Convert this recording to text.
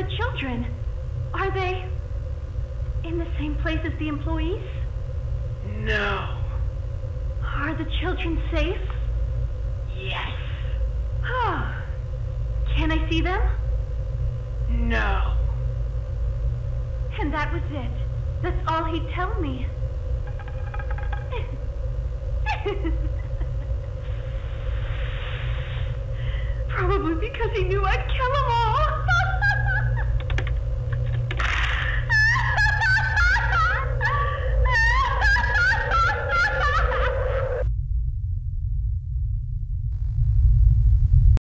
the children? Are they in the same place as the employees? No. Are the children safe? Yes. Oh. Can I see them? No. And that was it. That's all he'd tell me. Probably because he knew I'd kill them all.